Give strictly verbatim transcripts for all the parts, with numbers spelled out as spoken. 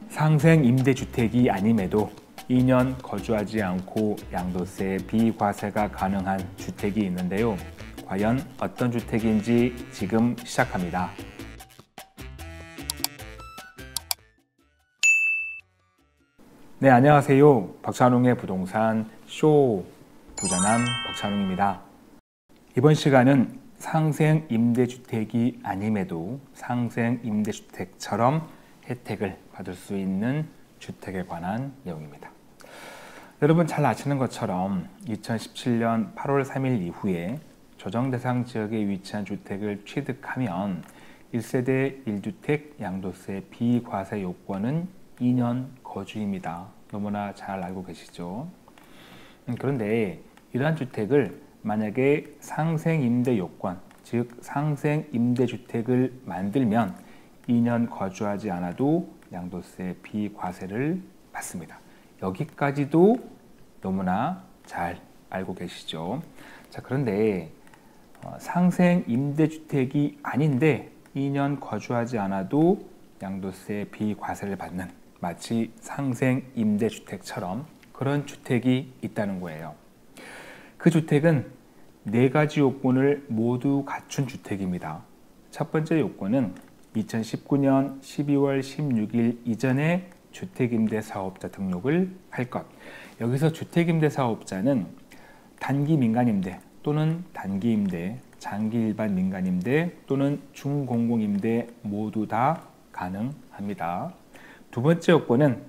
상생 임대주택이 아님에도 이 년 거주하지 않고 양도세 비과세가 가능한 주택이 있는데요. 과연 어떤 주택인지 지금 시작합니다. 네, 안녕하세요. 박찬웅의 부동산 쇼 부자남 박찬웅입니다. 이번 시간은 상생 임대주택이 아님에도 상생 임대주택처럼 혜택을 받을 수 있는 주택에 관한 내용입니다. 여러분 잘 아시는 것처럼 이천십칠 년 팔월 삼일 이후에 조정대상 지역에 위치한 주택을 취득하면 일 세대 일 주택 양도세 비과세 요건은 이 년 거주입니다. 너무나 잘 알고 계시죠? 그런데 이러한 주택을 만약에 상생임대 요건, 즉 상생임대주택을 만들면 이 년 거주하지 않아도 양도세 비과세를 받습니다. 여기까지도 너무나 잘 알고 계시죠? 자, 그런데 어, 상생임대주택이 아닌데 이 년 거주하지 않아도 양도세 비과세를 받는 마치 상생임대주택처럼 그런 주택이 있다는 거예요. 그 주택은 네 가지 요건을 모두 갖춘 주택입니다. 첫 번째 요건은 이천십구 년 십이월 십육일 이전에 주택임대사업자 등록을 할 것. 여기서 주택임대사업자는 단기 민간임대 또는 단기임대, 장기 일반 민간임대 또는 중공공임대 모두 다 가능합니다. 두 번째 요건은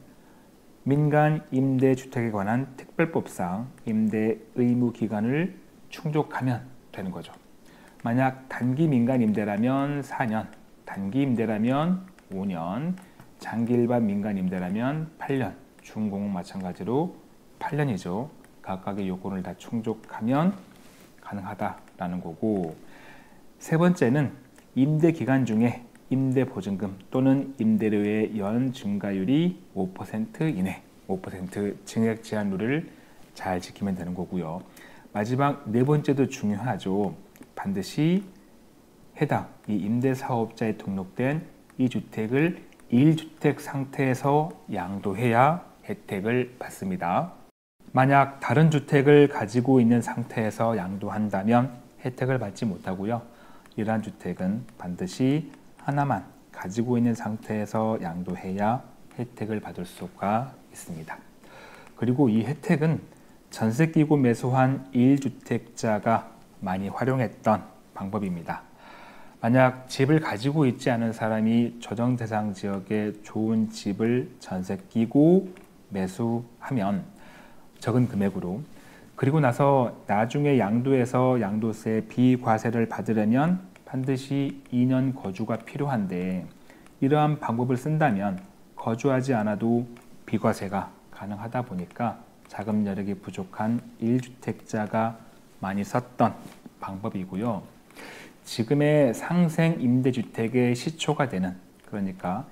민간임대주택에 관한 특별법상 임대 의무 기간을 충족하면 되는 거죠. 만약 단기 민간임대라면 사 년, 단기 임대라면 오 년, 장기 일반 민간임대라면 팔 년, 중공은 마찬가지로 팔 년이죠. 각각의 요건을 다 충족하면 가능하다라는 거고, 세 번째는 임대 기간 중에 임대보증금 또는 임대료의 연 증가율이 오 퍼센트 이내, 오 퍼센트 증액 제한룰을 잘 지키면 되는 거고요. 마지막 네 번째도 중요하죠. 반드시 해당 이 임대사업자에 등록된 이 주택을 일 주택 상태에서 양도해야 혜택을 받습니다. 만약 다른 주택을 가지고 있는 상태에서 양도한다면 혜택을 받지 못하고요. 이러한 주택은 반드시 하나만 가지고 있는 상태에서 양도해야 혜택을 받을 수가 있습니다. 그리고 이 혜택은 전세 끼고 매수한 일 주택자가 많이 활용했던 방법입니다. 만약 집을 가지고 있지 않은 사람이 조정 대상 지역에 좋은 집을 전세 끼고 매수하면 적은 금액으로, 그리고 나서 나중에 양도해서 양도세 비과세를 받으려면 반드시 이 년 거주가 필요한데, 이러한 방법을 쓴다면 거주하지 않아도 비과세가 가능하다 보니까 자금 여력이 부족한 일 주택자가 많이 썼던 방법이고요. 지금의 상생임대주택의 시초가 되는, 그러니까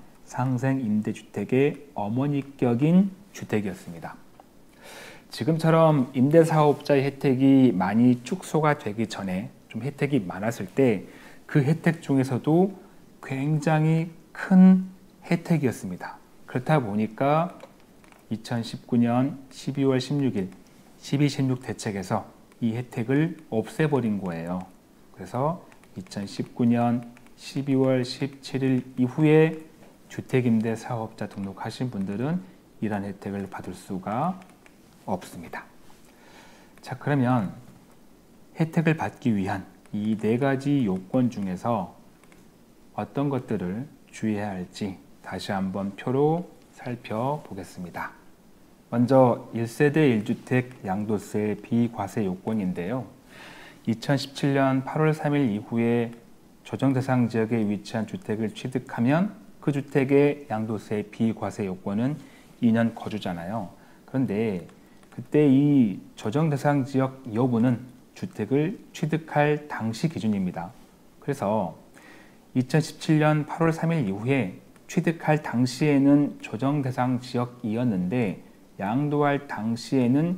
상생임대주택의 어머니격인 주택이었습니다. 지금처럼 임대사업자의 혜택이 많이 축소가 되기 전에 좀 혜택이 많았을 때 그 혜택 중에서도 굉장히 큰 혜택이었습니다. 그렇다 보니까 이천십구 년 십이월 십육일 십이 십육 대책에서 이 혜택을 없애버린 거예요. 그래서 이천십구 년 십이월 십칠일 이후에 주택임대사업자 등록하신 분들은 이러한 혜택을 받을 수가 없습니다. 자, 그러면 혜택을 받기 위한 이 네 가지 요건 중에서 어떤 것들을 주의해야 할지 다시 한번 표로 살펴보겠습니다. 먼저 일 세대 일 주택 양도세 비과세 요건인데요. 이천십칠 년 팔월 삼일 이후에 조정대상 지역에 위치한 주택을 취득하면 그 주택의 양도세 비과세 요건은 이 년 거주잖아요. 그런데 그때 이 조정대상 지역 여부는 주택을 취득할 당시 기준입니다. 그래서 이천십칠 년 팔월 삼일 이후에 취득할 당시에는 조정대상 지역이었는데 양도할 당시에는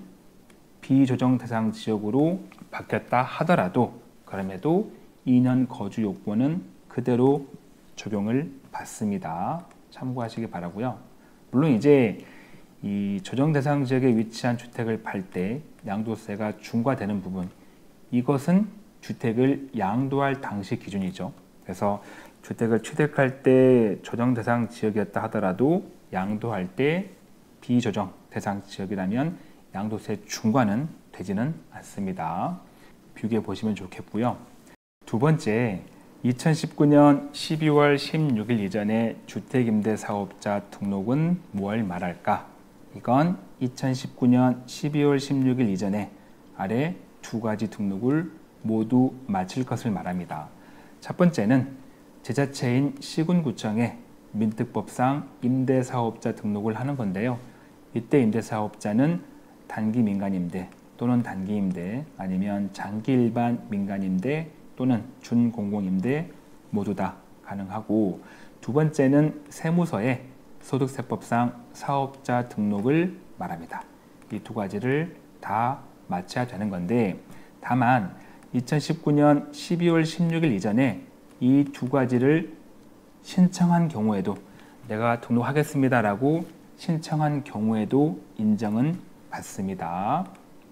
비조정대상 지역으로 바뀌었다 하더라도 그럼에도 이 년 거주 요건은 그대로 적용을 받습니다. 참고하시기 바라고요. 물론 이제 이 조정 대상 지역에 위치한 주택을 팔 때 양도세가 중과되는 부분, 이것은 주택을 양도할 당시 기준이죠. 그래서 주택을 취득할 때 조정 대상 지역이었다 하더라도 양도할 때 비조정 대상 지역이라면 양도세 중과는 되지는 않습니다. 비교해 보시면 좋겠고요. 두 번째, 이천십구 년 십이월 십육 일 이전에 주택임대사업자 등록은 무엇을 말할까? 이건 이천십구 년 십이월 십육 일 이전에 아래 두 가지 등록을 모두 마칠 것을 말합니다. 첫 번째는 지자체인 시군구청에 민특법상 임대사업자 등록을 하는 건데요. 이때 임대사업자는 단기 민간임대 또는 단기임대 아니면 장기 일반 민간임대 또는 준공공임대 모두 다 가능하고, 두 번째는 세무서에 소득세법상 사업자 등록을 말합니다. 이 두 가지를 다 마쳐야 되는 건데, 다만 이천십구 년 십이월 십육 일 이전에 이 두 가지를 신청한 경우에도, 내가 등록하겠습니다 라고 신청한 경우에도 인정은 받습니다.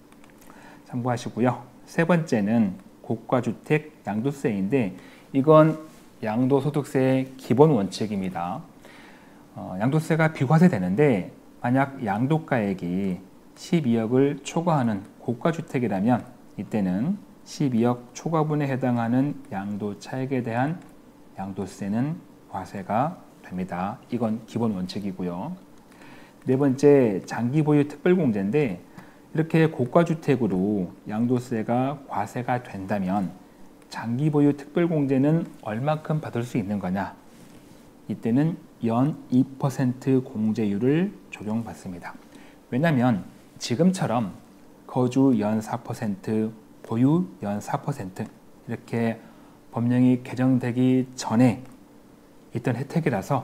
참고하시고요. 세 번째는 고가주택 양도세인데, 이건 양도소득세의 기본 원칙입니다. 어, 양도세가 비과세 되는데, 만약 양도가액이 십이억을 초과하는 고가주택이라면 이때는 십이억 초과분에 해당하는 양도차액에 대한 양도세는 과세가 됩니다. 이건 기본 원칙이고요. 네 번째, 장기보유 특별공제인데, 이렇게 고가주택으로 양도세가 과세가 된다면 장기보유 특별공제는 얼마큼 받을 수 있는 거냐? 이때는 연 이 퍼센트 공제율을 적용받습니다. 왜냐하면 지금처럼 거주 연 사 퍼센트, 보유 연 사 퍼센트 이렇게 법령이 개정되기 전에 있던 혜택이라서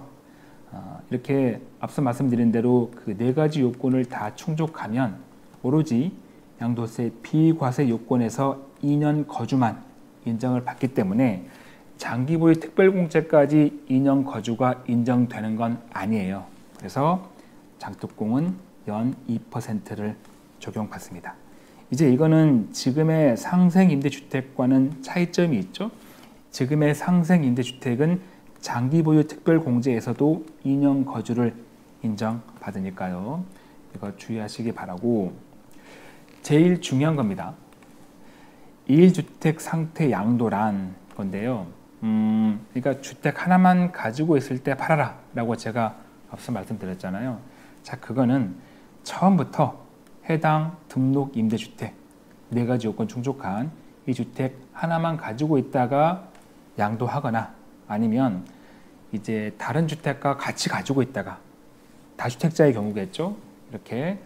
이렇게 앞서 말씀드린 대로 그 네 가지 요건을 다 충족하면 오로지 양도세 비과세 요건에서 이 년 거주만 인정을 받기 때문에 장기보유 특별공제까지 이 년 거주가 인정되는 건 아니에요. 그래서 장특공은 연 이 퍼센트를 적용받습니다. 이제 이거는 지금의 상생임대주택과는 차이점이 있죠. 지금의 상생임대주택은 장기보유 특별공제에서도 이 년 거주를 인정받으니까요. 이거 주의하시기 바라고, 제일 중요한 겁니다. 일 주택 상태 양도란 건데요. 음, 그러니까 주택 하나만 가지고 있을 때 팔아라 라고 제가 앞서 말씀드렸잖아요. 자, 그거는 처음부터 해당 등록 임대주택 네 가지 요건 충족한 이 주택 하나만 가지고 있다가 양도하거나, 아니면 이제 다른 주택과 같이 가지고 있다가, 다주택자의 경우겠죠. 이렇게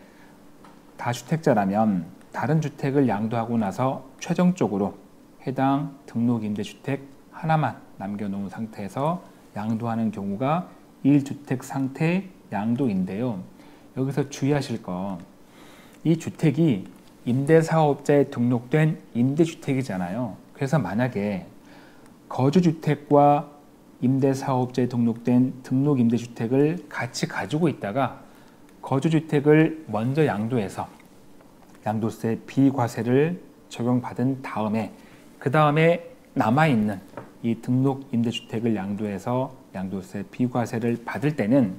다주택자라면 다른 주택을 양도하고 나서 최종적으로 해당 등록 임대주택 하나만 남겨놓은 상태에서 양도하는 경우가 일 주택 상태 양도인데요. 여기서 주의하실 거, 이 주택이 임대사업자에 등록된 임대주택이잖아요. 그래서 만약에 거주주택과 임대사업자에 등록된 등록임대주택을 같이 가지고 있다가 거주주택을 먼저 양도해서 양도세 비과세를 적용받은 다음에 그 다음에 남아있는 이 등록임대주택을 양도해서 양도세 비과세를 받을 때는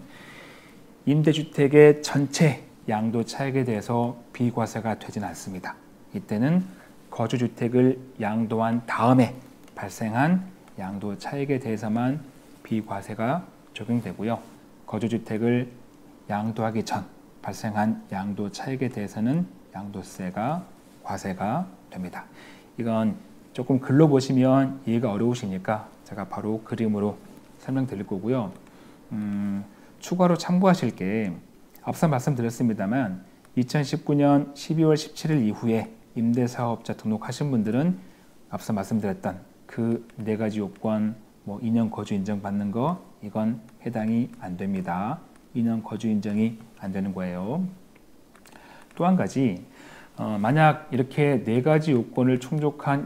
임대주택의 전체 양도 차액에 대해서 비과세가 되지는 않습니다. 이때는 거주주택을 양도한 다음에 발생한 양도 차익에 대해서만 비과세가 적용되고요. 거주주택을 양도하기 전 발생한 양도 차익에 대해서는 양도세가 과세가 됩니다. 이건 조금 글로 보시면 이해가 어려우시니까 제가 바로 그림으로 설명드릴 거고요. 음, 추가로 참고하실 게, 앞서 말씀드렸습니다만 이천십구 년 십이월 십칠일 이후에 임대사업자 등록하신 분들은 앞서 말씀드렸던 그 네 가지 요건, 뭐 이 년 거주 인정받는 거, 이건 해당이 안 됩니다. 이 년 거주 인정이 안 되는 거예요. 또 한 가지, 어, 만약 이렇게 네 가지 요건을 충족한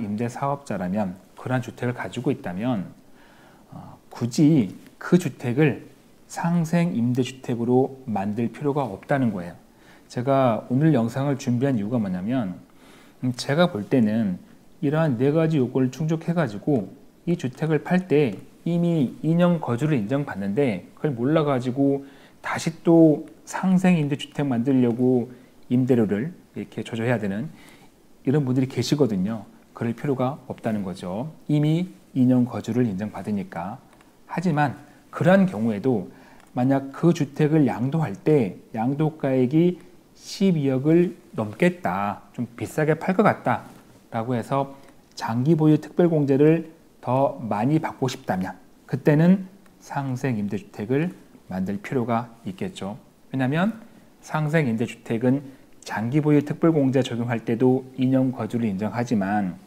임대사업자라면, 그러한 주택을 가지고 있다면 어, 굳이 그 주택을 상생 임대주택으로 만들 필요가 없다는 거예요. 제가 오늘 영상을 준비한 이유가 뭐냐면 제가 볼 때는 이러한 네 가지 요건을 충족해 가지고 이 주택을 팔 때 이미 이 년 거주를 인정받는데 그걸 몰라 가지고 다시 또 상생 임대주택 만들려고 임대료를 이렇게 조절해야 되는 이런 분들이 계시거든요. 그럴 필요가 없다는 거죠. 이미 이 년 거주를 인정받으니까. 하지만 그러한 경우에도 만약 그 주택을 양도할 때 양도가액이 십이억을 넘겠다, 좀 비싸게 팔 것 같다 라고 해서 장기 보유 특별공제를 더 많이 받고 싶다면 그때는 상생 임대주택을 만들 필요가 있겠죠. 왜냐하면 상생 임대주택은 장기 보유 특별공제 적용할 때도 이 년 거주를 인정하지만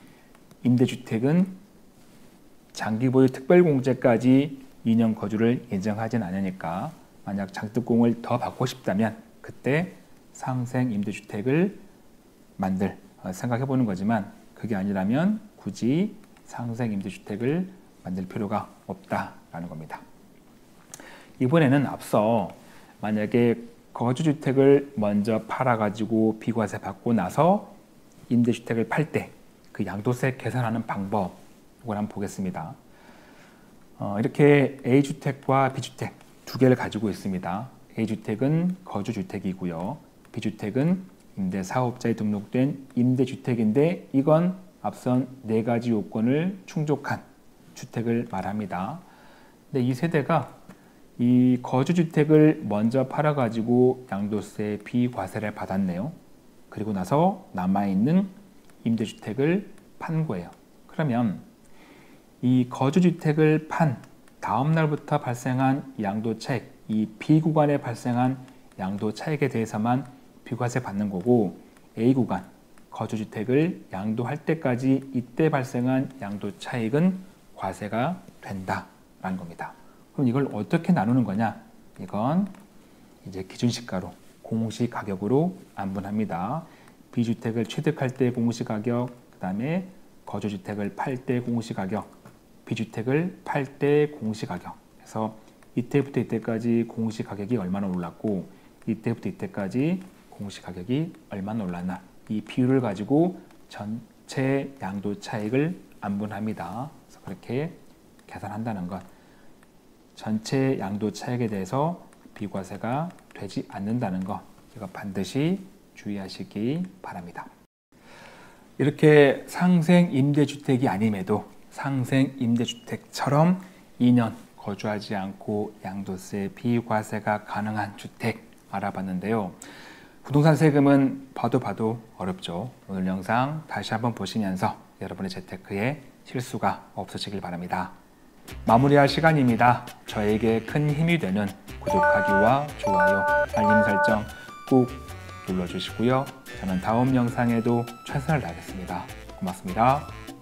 임대주택은 장기 보유 특별공제까지 이 년 거주를 인정하진 않으니까 만약 장특공을 더 받고 싶다면 그때 상생 임대주택을 만들 생각해 보는 거지만 그게 아니라면 굳이 상생 임대주택을 만들 필요가 없다라는 겁니다. 이번에는 앞서 만약에 거주주택을 먼저 팔아가지고 비과세 받고 나서 임대주택을 팔 때 그 양도세 계산하는 방법 이걸 한번 보겠습니다. 어, 이렇게 A주택과 B주택 두 개를 가지고 있습니다. A주택은 거주주택이고요. B주택은 임대사업자에 등록된 임대주택인데 이건 앞선 네 가지 요건을 충족한 주택을 말합니다. 근데 이 세대가 이 거주주택을 먼저 팔아가지고 양도세 비과세를 받았네요. 그리고 나서 남아있는 임대주택을 판 거예요. 그러면 이 거주주택을 판 다음 날부터 발생한 양도차익, 이 B구간에 발생한 양도차익에 대해서만 비과세 받는 거고 A구간, 거주주택을 양도할 때까지 이때 발생한 양도차익은 과세가 된다라는 겁니다. 그럼 이걸 어떻게 나누는 거냐? 이건 이제 기준시가로 공시가격으로 안분합니다. B주택을 취득할 때 공시가격, 그 다음에 거주주택을 팔 때 공시가격, B주택을 팔 때 공시가격. 그래서 이때부터 이때까지 공시가격이 얼마나 올랐고 이때부터 이때까지 공시가격이 얼마나 올랐나. 이 비율을 가지고 전체 양도차익을 안분합니다. 그래서 그렇게 계산한다는 것. 전체 양도차익에 대해서 비과세가 되지 않는다는 것. 이거 반드시 주의하시기 바랍니다. 이렇게 상생 임대주택이 아님에도 상생 임대주택처럼 이 년 거주하지 않고 양도세 비과세가 가능한 주택 알아봤는데요. 부동산 세금은 봐도 봐도 어렵죠. 오늘 영상 다시 한번 보시면서 여러분의 재테크에 실수가 없으시길 바랍니다. 마무리할 시간입니다. 저에게 큰 힘이 되는 구독하기와 좋아요, 알림 설정 꼭 눌러주시고요. 저는 다음 영상에도 최선을 다하겠습니다. 고맙습니다.